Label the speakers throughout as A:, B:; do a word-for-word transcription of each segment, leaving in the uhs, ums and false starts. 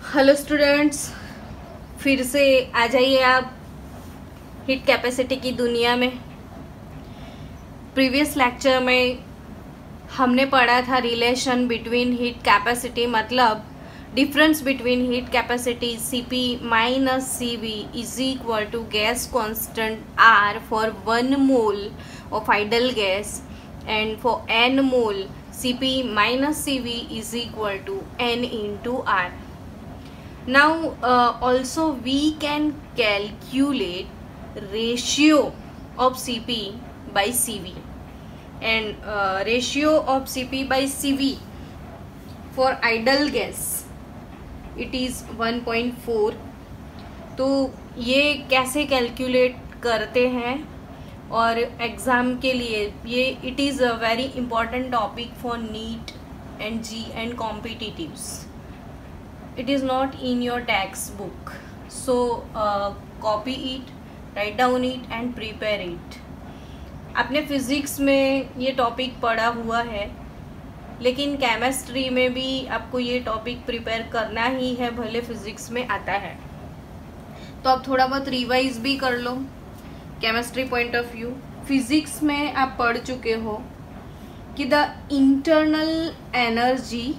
A: Hello students, फिर से आ जाइए आप हीट कैपेसिटी की दुनिया में। प्रीवियस लेक्चर में हमने पढ़ा था रिलेशन बिटवीन हीट कैपेसिटी, मतलब difference between heat capacity Cp minus Cv is equal to gas constant R for one mole of ideal gas and for n mole Cp minus Cv is equal to n into R. Now uh, also we can calculate ratio of Cp by Cv, and uh, ratio of Cp by Cv for ideal gas it is one point four. तो ये कैसे calculate करते हैं और exam के लिए ये it is a very important topic for NEET and JEE and competitives. It is not in your textbook, so uh, copy it, write down it and prepare it. आपने फिज़िक्स में ये topic पढ़ा हुआ है, लेकिन केमिस्ट्री में भी आपको ये टॉपिक प्रिपेयर करना ही है, भले फिज़िक्स में आता है. तो आप थोड़ा बहुत रिवाइज भी कर लो chemistry point of view. Physics में आप पढ़ चुके हो कि the internal energy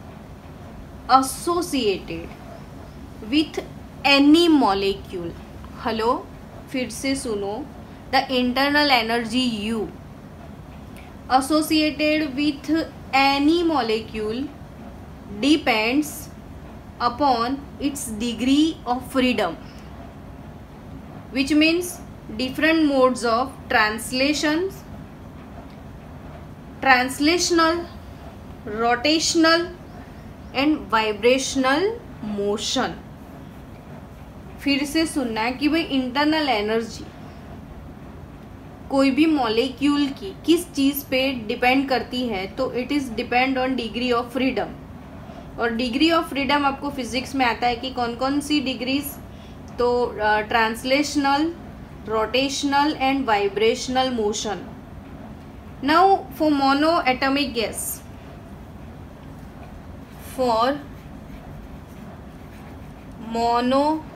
A: associated with any molecule. Hello, फिर से सुनो. The internal energy U associated with any molecule depends upon its degree of freedom, which means different modes of translations, translational, rotational and vibrational motion. फिर से सुनना है कि भाई internal energy कोई भी मॉलिक्यूल की किस चीज़ पे डिपेंड करती है, तो it is depend on degree of freedom. और डिग्री ऑफ फ्रीडम आपको फिजिक्स में आता है कि कौन कौन सी डिग्रीज, तो translational, rotational and vibrational motion. Now for mono atomic gas, for mono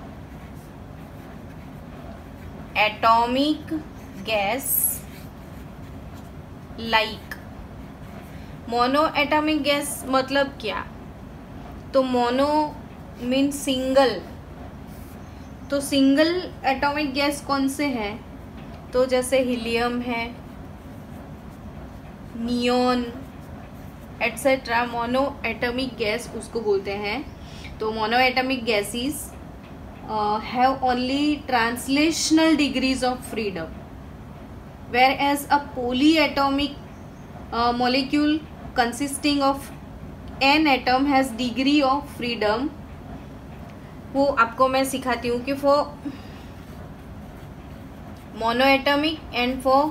A: atomic gas like mono atomic gas मतलब क्या, तो मोनो मीन सिंगल. तो सिंगल एटॉमिक गैस कौन से हैं, तो जैसे हीलियम है, neon etcetera. Mono atomic gas उसको बोलते हैं. तो mono atomic gases have only translational degrees of freedom, whereas a poly atomic molecule consisting of N atom has degree of freedom. वो आपको मैं सिखाती हूँ कि for mono atomic and for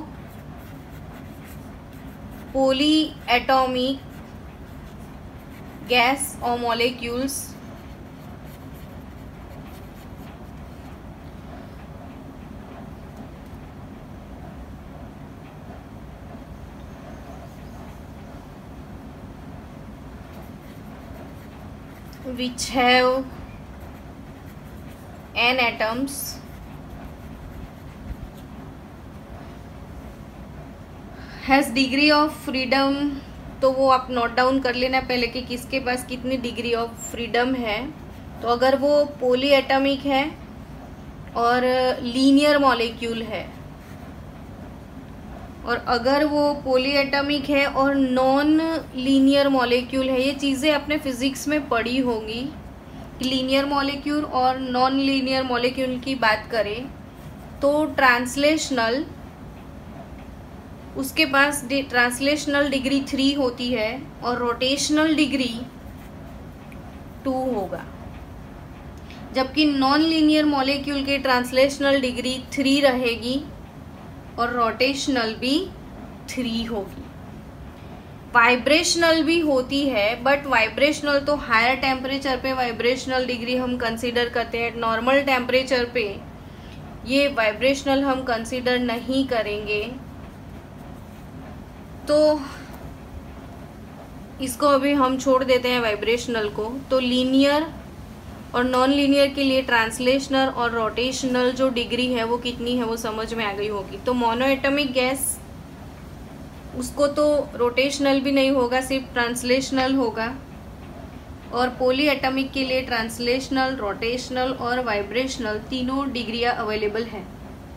A: poly atomic gas or molecules which have n atoms has degree of freedom. तो वो आप note down कर लेना पहले कि किसके पास कितनी डिग्री ऑफ फ्रीडम है. तो अगर वो पोली एटॉमिक है और लीनियर मॉलिक्यूल है, और अगर वो पॉली एटॉमिक है और नॉन लीनियर मॉलिक्यूल है, ये चीज़ें आपने फिजिक्स में पढ़ी होंगी कि लीनियर मॉलिक्यूल और नॉन लीनियर मॉलिक्यूल की बात करें तो ट्रांसलेशनल, उसके पास ट्रांसलेशनल डिग्री थ्री होती है और रोटेशनल डिग्री टू होगा, जबकि नॉन लीनियर मॉलिक्यूल के ट्रांसलेशनल डिग्री थ्री रहेगी और रोटेशनल भी थ्री होगी. वाइब्रेशनल भी होती है, बट वाइब्रेशनल तो हायर टेम्परेचर पे वाइब्रेशनल डिग्री हम कंसीडर करते हैं. नॉर्मल टेम्परेचर पे ये वाइब्रेशनल हम कंसीडर नहीं करेंगे. तो इसको अभी हम छोड़ देते हैं वाइब्रेशनल को. तो लीनियर और नॉन लीनियर के लिए ट्रांसलेशनल और रोटेशनल जो डिग्री है वो कितनी है वो समझ में आ गई होगी। तो मोनो एटॉमिक गैस उसको तो रोटेशनल भी नहीं होगा, सिर्फ ट्रांसलेशनल होगा। और पॉली एटॉमिक के लिए ट्रांसलेशनल, रोटेशनल और वाइब्रेशनल तीनों डिग्रियां अवेलेबल है।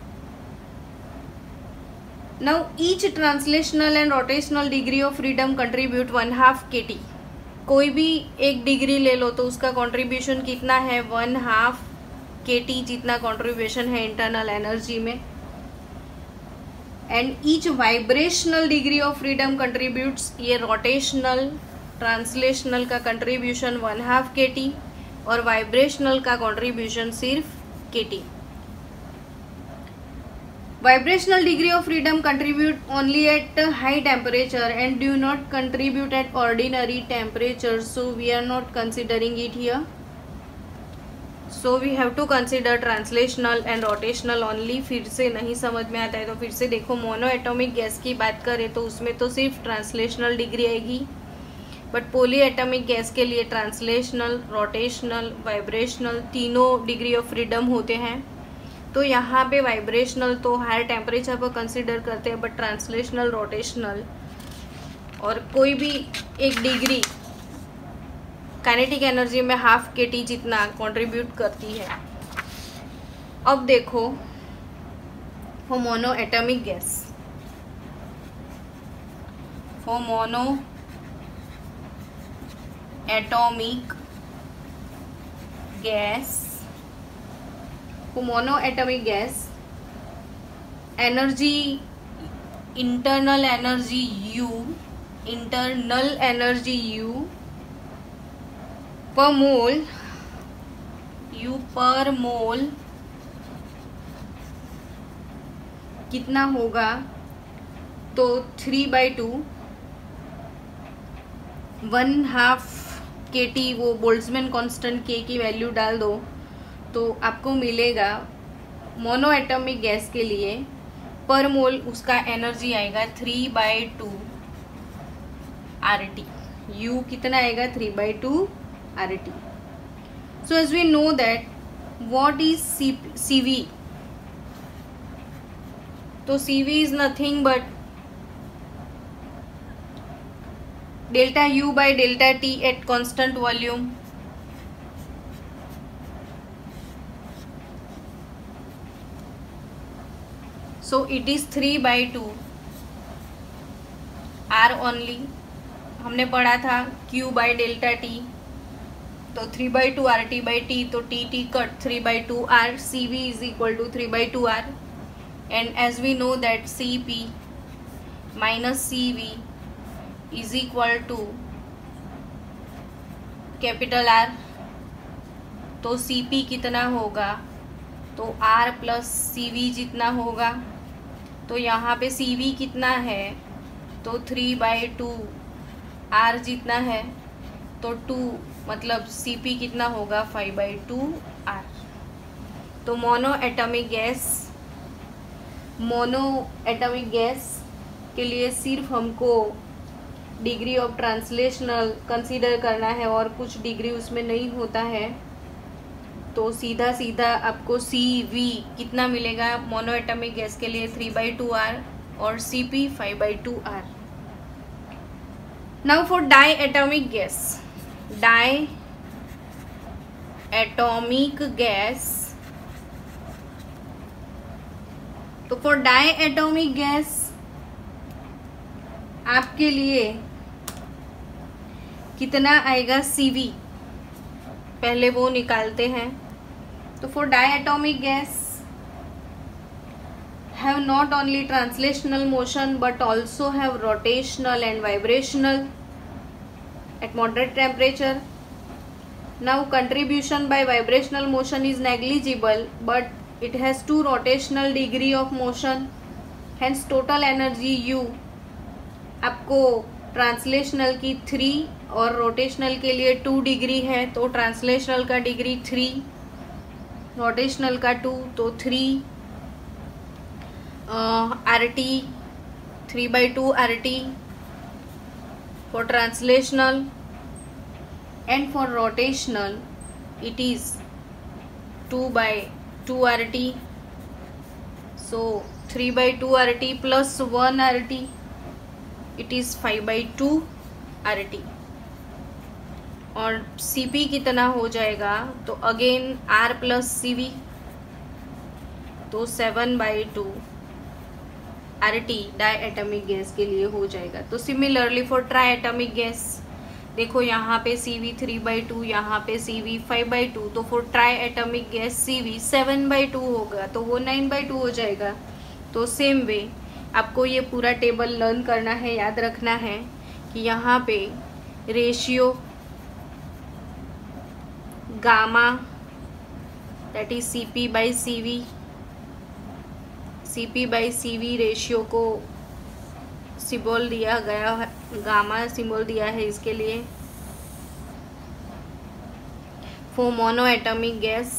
A: Now each translational and rotational degree of freedom contribute one half K T. कोई भी एक डिग्री ले लो तो उसका कंट्रीब्यूशन कितना है, वन हाफ के टी जितना कंट्रीब्यूशन है इंटरनल एनर्जी में। And each vibrational degree of freedom contributes, ये रोटेशनल ट्रांसलेशनल का contribution one half K T और वाइब्रेशनल का कंट्रीब्यूशन सिर्फ K T. Vibrational degree of freedom contribute only at high temperature and do not contribute at ordinary temperature, so we are not considering it here. So we have to consider translational and rotational only. फिर से नहीं समझ में आता है तो फिर से देखो, मोनो एटॉमिक गैस की बात करें तो उसमें तो सिर्फ ट्रांसलेशनल डिग्री आएगी, बट पॉली एटॉमिक गैस के लिए ट्रांसलेशनल, रोटेशनल, वाइब्रेशनल तीनों डिग्री ऑफ फ्रीडम होते हैं। तो यहाँ पे वाइब्रेशनल तो हायर टेम्परेचर पर कंसिडर करते हैं, बट ट्रांसलेशनल, रोटेशनल और कोई भी एक डिग्री काइनेटिक एनर्जी में हाफ के टी जितना कंट्रीब्यूट करती है। अब देखो for mono atomic gas, for mono atomic gas, mono atomic gas energy, internal energy U, internal energy U per mole, U per mole कितना होगा, तो three by two one half K T, वो Boltzmann constant K की value डाल दो तो आपको मिलेगा मोनो एटॉमिक गैस के लिए पर मोल उसका एनर्जी आएगा three by two R T. U कितना आएगा, three by two R T. So as we know that what is C V, तो C V is nothing but delta U by delta T at constant volume. So it is three by two R only. हमने पढ़ा था Q by delta T, तो three by two R T by T, तो T T cut three by two are, C V is equal to three by two R. And as we know that C P minus C V is equal to capital R. तो C P कितना होगा, तो are plus C we जितना होगा। तो यहाँ पे C we कितना है, तो थ्री बाई टू आर जितना है, तो टू मतलब सी पी कितना होगा, फाइव बाई टू आर। तो mono atomic gas, mono atomic gas के लिए सिर्फ हमको डिग्री ऑफ ट्रांसलेशनल कंसीडर करना है और कुछ डिग्री उसमें नहीं होता है। तो सीधा सीधा आपको सी वी कितना मिलेगा मोनो एटॉमिक गैस के लिए, थ्री बाई टू आर और C P five by two R. Now for di atomic gas, di atomic gas, तो फॉर डाई एटॉमिक गैस आपके लिए कितना आएगा सी वी, पहले वो निकालते हैं। तो for diatomic gas have not only translational motion but also have rotational and vibrational at moderate temperature. Now contribution by vibrational motion is negligible but it has two rotational degree of motion, hence total energy U आपको translational की three और rotational के लिए two degree है, तो translational का degree three, rotational का two, तो three R T, three by two R T for translational. And for rotational it is two by two R T. So three by two R T plus one R T, it is five by two R T. और C P कितना हो जाएगा, तो again R plus C V, तो seven by two R T di atomic gas के लिए हो जाएगा. तो similarly for tri atomic gas, देखो यहाँ पे C V three by two, यहाँ पे C V five by two, तो for tri atomic gas C V seven by two होगा, तो वो नाइन बाई टू हो जाएगा. तो सेम वे आपको ये पूरा टेबल लर्न करना है, याद रखना है कि यहाँ पे ratio gamma that is C P by C V, C P by C V ratio को सिंबल दिया गया है, गामा सिंबल दिया है इसके लिए. फॉर मोनो एटॉमिक गैस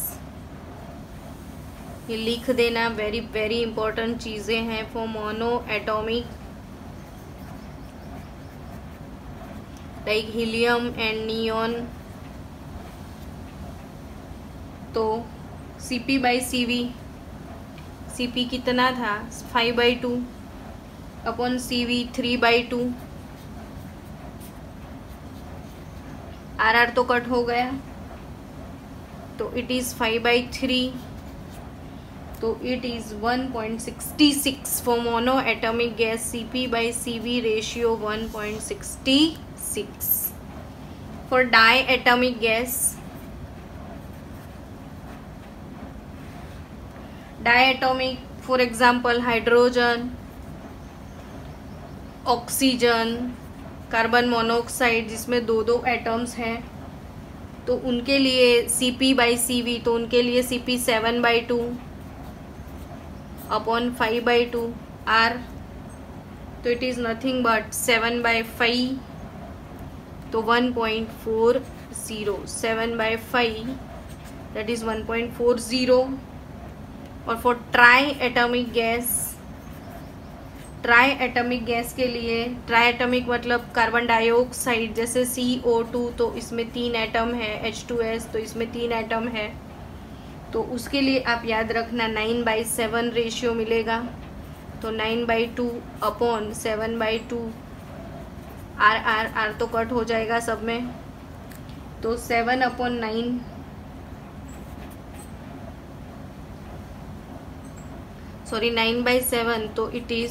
A: ये लिख देना, वेरी वेरी इंपॉर्टेंट चीज़ें हैं. For mono atomic like helium and neon, तो C P by C V, C P कितना था five by two upon C V three by two, R R तो cut हो गया, तो it is five by three, तो it is one point six six. For mono atomic gas C P by C V ratio one point six six. For di atomic gas, diatomic for example hydrogen, oxygen, carbon monoxide जिसमें दो दो atoms हैं, तो उनके लिए C P by C V, तो उनके लिए C P seven by two upon five by two R, तो it is nothing but seven by five, तो one point four zero, seven by five that is one point four zero. और for tri atomic gas, tri atomic gas के लिए, tri atomic मतलब carbon dioxide जैसे C O two, तो इसमें तीन atom है, एच टू एस तो इसमें तीन एटम है, तो उसके लिए आप याद रखना नाइन बाई सेवन रेशियो मिलेगा. तो nine by two upon seven by two, R R R तो कट हो जाएगा सब में, तो seven upon nine, sorry nine by seven, तो it is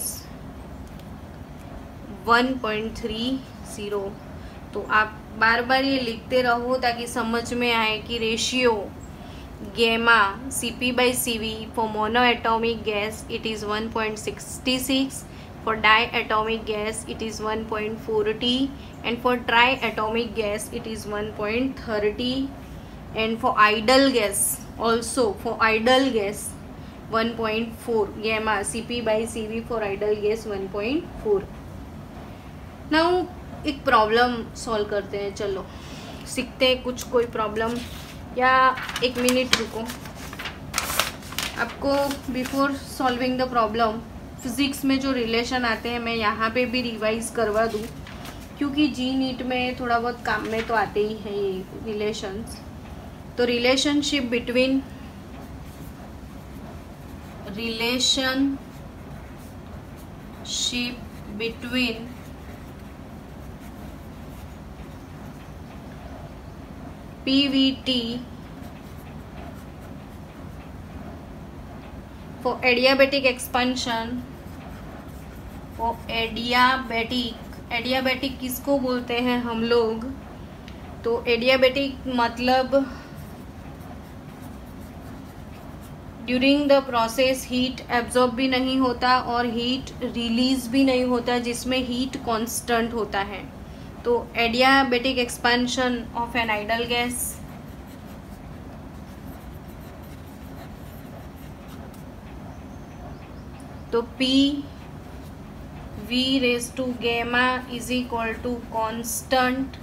A: one point three zero. तो आप बार बार ये लिखते रहो ताकि समझ में आए कि ratio gamma C P by C V for mono atomic gas it is one point six six, for di atomic gas it is one point four zero, and for tri atomic gas it is one point thirty, and for ideal gas also, for ideal gas one point four, gamma C P by C V for ideal gas one point four. Now एक problem solve करते हैं, चलो सीखते हैं कुछ, कोई problem, या एक मिनट रुको. आपको before solving the problem physics में जो रिलेशन आते हैं मैं यहाँ पे भी रिवाइज करवा दूँ, क्योंकि जी नीट में थोड़ा बहुत काम में तो आते ही हैं ये रिलेशंस. तो relationship between relationship between P V T for adiabatic expansion, for adiabatic, adiabatic किसको बोलते हैं हम लोग, तो adiabatic मतलब during the process heat absorb भी नहीं होता और हीट रिलीज भी नहीं होता, जिसमें हीट कांस्टेंट होता है. तो adiabatic expansion of an ideal gas, तो P V raise to gamma is equal to constant,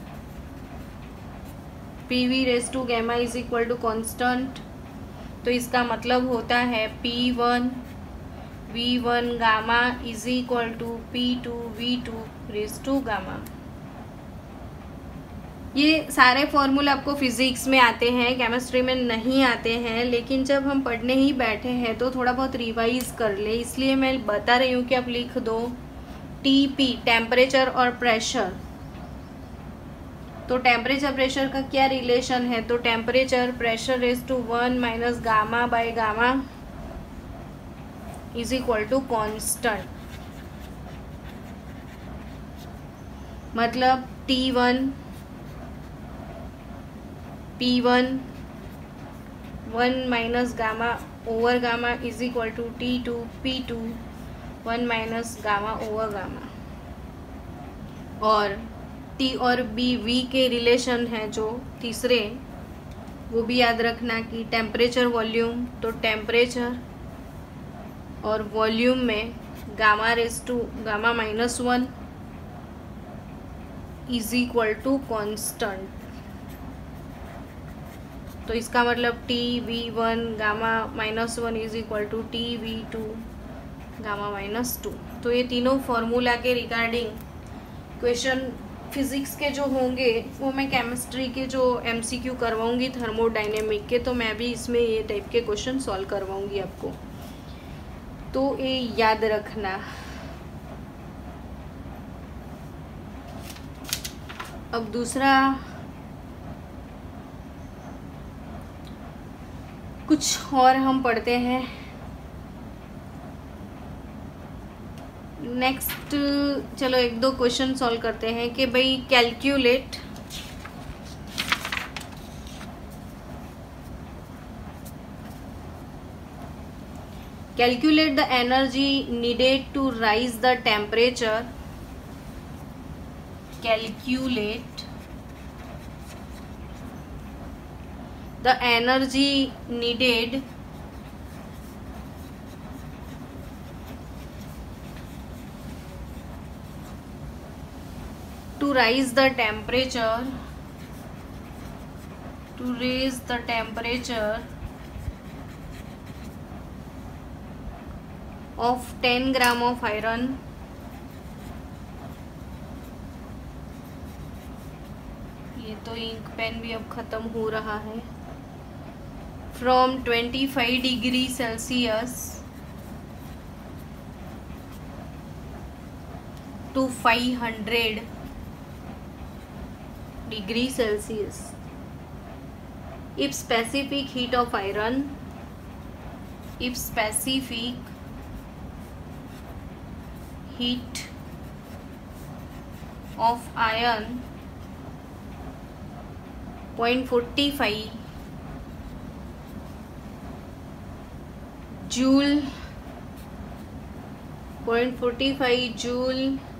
A: P V raise to gamma is equal to constant. तो इसका मतलब होता है P one V one gamma is equal to P two V two raise to gamma. ये सारे फॉर्मूले आपको physics में आते हैं, केमिस्ट्री में नहीं आते हैं, लेकिन जब हम पढ़ने ही बैठे हैं तो थोड़ा बहुत रिवाइज कर ले, इसलिए मैं बता रही हूँ कि आप लिख दो टीपी, टेम्परेचर और प्रेशर। तो टेम्परेचर प्रेशर का क्या रिलेशन है? तो temperature pressure raise to one minus gamma by gamma is equal to constant. मतलब T one P one one minus gamma over gamma is equal to T two P two one minus gamma over gamma. और T और बी V के relation है जो तीसरे, वो भी याद रखना कि टेम्परेचर वॉल्यूम, तो टेम्परेचर और वॉल्यूम में gamma raise to gamma minus one is equal to constant. तो इसका मतलब T V one gamma minus one is equal to T V two gamma minus two. तो ये तीनों फॉर्मूला के रिगार्डिंग क्वेश्चन फिजिक्स के जो होंगे वो मैं केमिस्ट्री के जो एमसीक्यू करवाऊंगी थर्मोडायनेमिक के, तो मैं भी इसमें ये टाइप के क्वेश्चन सॉल्व करवाऊंगी आपको, तो ये याद रखना। अब दूसरा कुछ और हम पढ़ते हैं। नेक्स्ट चलो एक दो क्वेश्चन सॉल्व करते हैं कि भाई calculate calculate the energy needed to raise the temperature calculate the energy needed to raise the temperature to raise the temperature of ten gram of iron ये तो इंक पेन भी अब खत्म हो रहा है। From twenty-five degree Celsius to five hundred degree Celsius. If specific heat of iron, if specific heat of iron zero point four five joule point forty five joule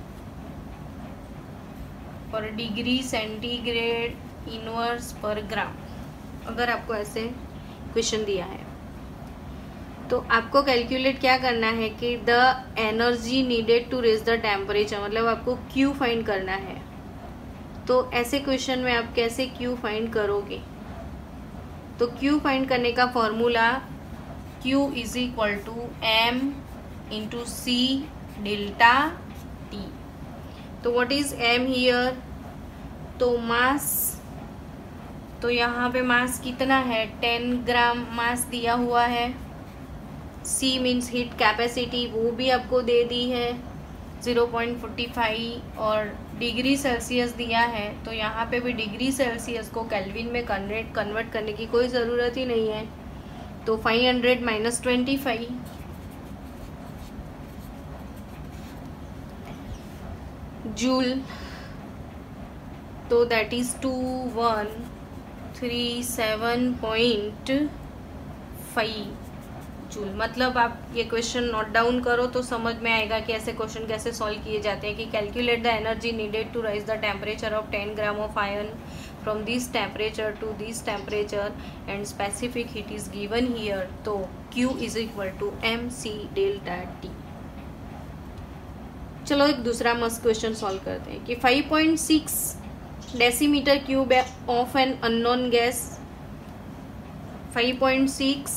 A: per degree centigrade inverse per gram, अगर आपको ऐसे question दिया है तो आपको calculate क्या करना है कि the energy needed to raise the temperature, मतलब आपको क्यू फाइंड करना है। तो ऐसे क्वेश्चन में आप कैसे क्यू फाइंड करोगे? तो क्यू फाइंड करने का formula Q is equal to M into C delta T। तो what is M here? तो मास, तो यहाँ पे मास कितना है? टेन ग्राम मास दिया हुआ है। C मीन्स हीट कैपेसिटी, वो भी आपको दे दी है ज़ीरो पॉइंट फोर फाइव, और डिग्री सेल्सियस दिया है। तो यहाँ पे भी डिग्री सेल्सियस को केल्विन में कन्वर्ट कन्वर्ट करने की कोई ज़रूरत ही नहीं है। तो five hundred minus twenty five, joule, तो that is two one three seven point five joule. मतलब आप ये क्वेश्चन नोट डाउन करो तो समझ में आएगा कि ऐसे क्वेश्चन कैसे सॉल्व किए जाते हैं। कि calculate the energy needed to raise the temperature of ten gram of iron from this temperature to this temperature and specific heat is given here, तो Q is equal to M C delta T। चलो एक दूसरा मस्त question solve करते हैं कि five point six decimetre cube of an unknown gas, five point six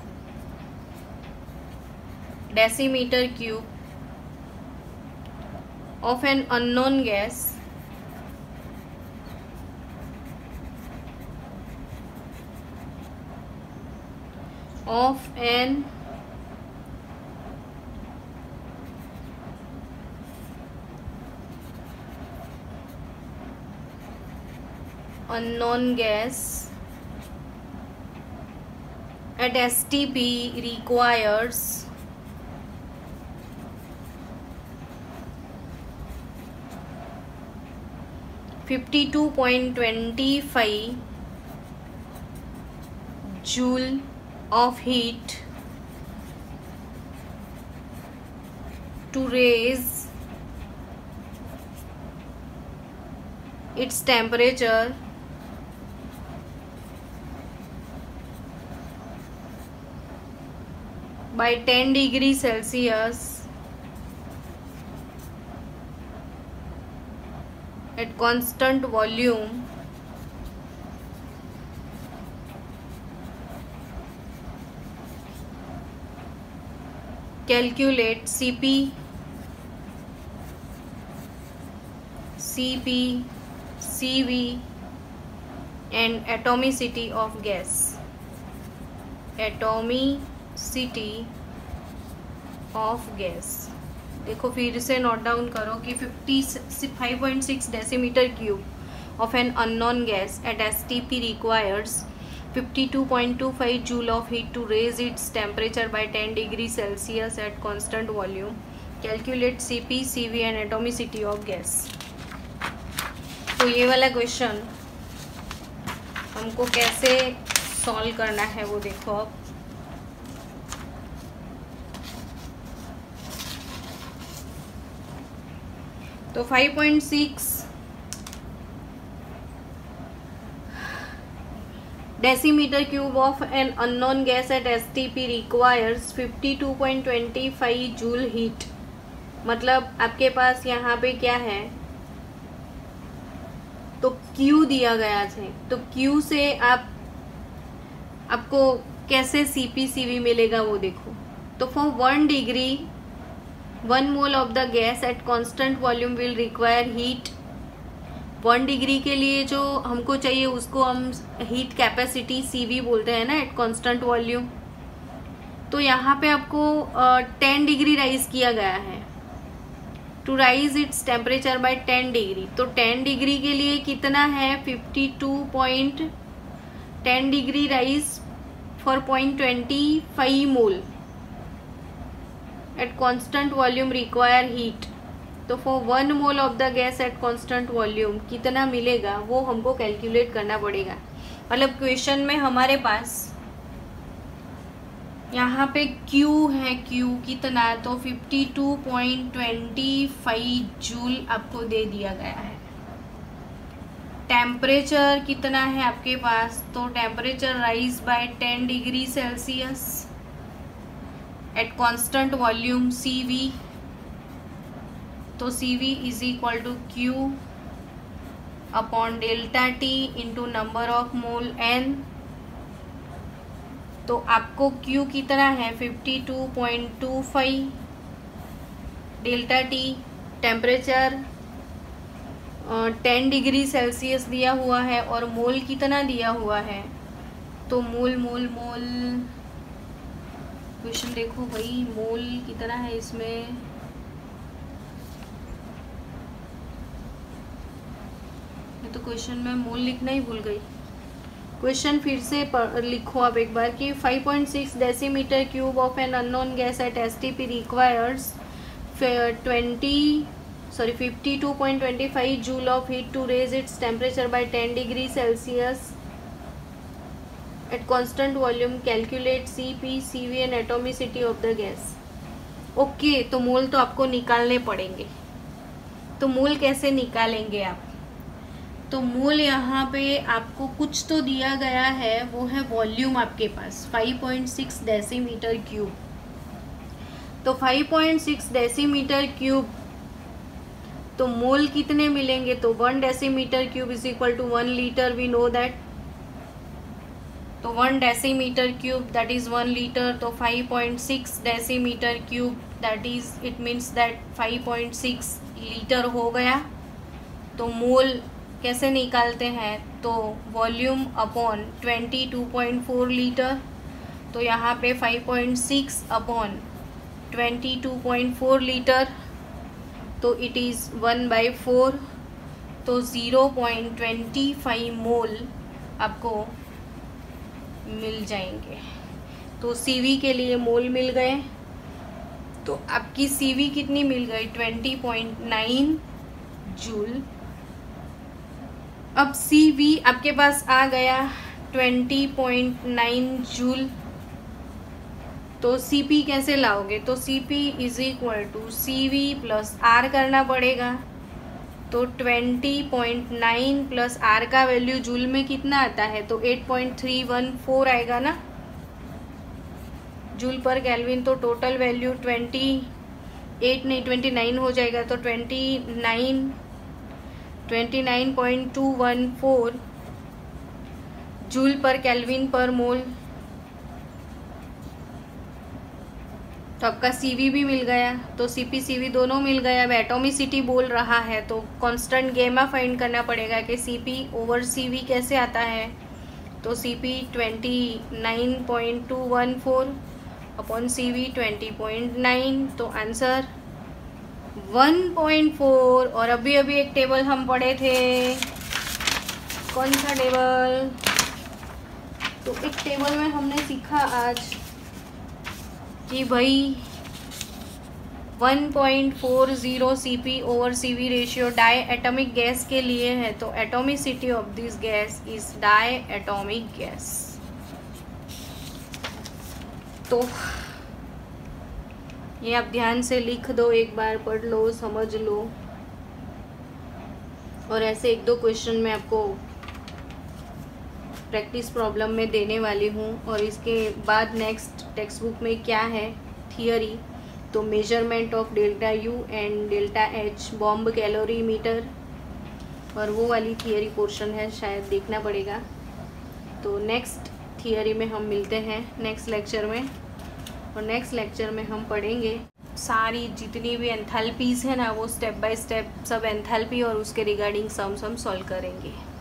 A: decimetre cube of an unknown gas of an unknown gas at S T P requires fifty-two point two five joule of heat to raise its temperature by ten degrees Celsius at constant volume calculate C P C P C V and atomicity of gas. Atomicity of gas. देखो फिर से note down करो कि fifty-five point six decimeter cube of an unknown gas at S T P requires fifty-two point two five joule of heat to raise its temperature by ten degrees Celsius at constant volume. Calculate C P, C V and atomicity of gas. तो ये वाला question हमको कैसे solve करना है वो देखो अब. तो five point six decimeter cube of an unknown gas at S T P requires fifty-two point two five joule heat. मतलब आपके पास यहाँ पे क्या है, तो Q दिया गया है, तो Q से आप आपको कैसे C P C V मिलेगा वो देखो. तो for one degree one mole of the gas at constant volume will require heat. One degree के लिए जो हमको चाहिए उसको हम हीट कैपेसिटी C V बोलते हैं ना, एट कांस्टेंट वॉल्यूम. तो यहाँ पे आपको टेन डिग्री राइज किया गया है to raise its temperature by ten degree. तो टेन डिग्री के लिए कितना है, fifty two point ten degree raise for point twenty five mole at constant volume require heat. तो for one mole of the gas at constant volume कितना मिलेगा वो हमको कैलकुलेट करना पड़ेगा. मतलब क्वेश्चन में हमारे पास यहाँ पे Q है, Q कितना, तो fifty two point two five joule आपको दे दिया गया है. टेम्परेचर कितना है आपके पास, तो temperature rise by ten degree Celsius at constant volume C V. तो C V is equal to Q upon delta T into number of mole N. तो आपको Q कितना है, fifty two point two five, delta T temperature ten degree Celsius दिया हुआ है और मोल कितना दिया हुआ है. तो मोल मोल मोल क्वेश्चन देखो भाई, मोल कितना है इसमें, ये तो क्वेश्चन में मोल लिखना ही भूल गई. क्वेश्चन फिर से लिखो आप एक बार कि five point six decimeter cube of an unknown gas at S T P requires twenty sorry fifty-two point two five joule of heat to raise its temperature by ten degrees Celsius at constant volume. Calculate C P, C V and atomicity of the gas. Okay okay, तो मोल तो आपको निकालने पड़ेंगे. तो mole कैसे निकालेंगे आप, तो मोल यहाँ पे आपको कुछ तो दिया गया है, वो है वॉल्यूम आपके पास five point six decimetre cube. तो five point six decimetre cube, तो मोल कितने मिलेंगे, तो one decimetre cube is equal to one litre, we know that. तो one decimetre cube that is one litre. तो five point six decimetre cube that is it means that five point six litre हो गया। तो mole कैसे निकालते हैं, तो volume upon twenty two point four litre, तो यहाँ पे five point six upon twenty two point four litre, तो it is one by four, तो zero point twenty five mole आपको मिल जाएंगे। तो सीवी के लिए मोल मिल गए, तो आपकी सीवी कितनी मिल गई, ट्वेंटी पॉइंट नाइन जूल। अब सीवी आपके पास आ गया ट्वेंटी पॉइंट नाइन जूल, तो सीपी कैसे लाओगे, तो C P is equal to C V plus R करना पड़ेगा। तो twenty point nine plus R का वैल्यू जूल में कितना आता है, तो eight point three one four आएगा ना जूल पर केल्विन। तो टोटल वैल्यू ट्वेंटी एट नहीं ट्वेंटी नाइन हो जाएगा, तो twenty nine twenty nine point two one four joule per kelvin per mole. तो आपका सीवी भी मिल गया, तो सीपी सीवी दोनों मिल गया। अब एटोमिसिटी बोल रहा है तो कांस्टेंट गैमा फाइंड करना पड़ेगा कि सीपी ओवर सीवी कैसे आता है। तो C P twenty nine point two one four upon C V twenty point nine, तो आंसर वन पॉइंट फोर। और अभी अभी एक टेबल हम पढ़े थे, कौन सा टेबल, तो एक टेबल में हमने सीखा आज कि भाई one point four zero C P over C V ratio die atomic gas के लिए है। तो atomicity of this gas is die atomic gas. तो ये आप ध्यान से लिख दो, एक बार पढ़ लो, समझ लो। और ऐसे एक दो क्वेश्चन मैं आपको प्रैक्टिस प्रॉब्लम में देने वाली हूँ। और इसके बाद नेक्स्ट टेक्स्ट बुक में क्या है थियरी, तो measurement of delta U and delta H, bomb calorimeter, और वो वाली थियरी पोर्शन है, शायद देखना पड़ेगा। तो नेक्स्ट थियरी में हम मिलते हैं नेक्स्ट लेक्चर में। और नेक्स्ट लेक्चर में हम पढ़ेंगे सारी जितनी भी एंथैल्पीज़ है ना, वो स्टेप बाय स्टेप सब एंथैल्पी और उसके रिगार्डिंग सम्स हम सॉल्व करेंगे।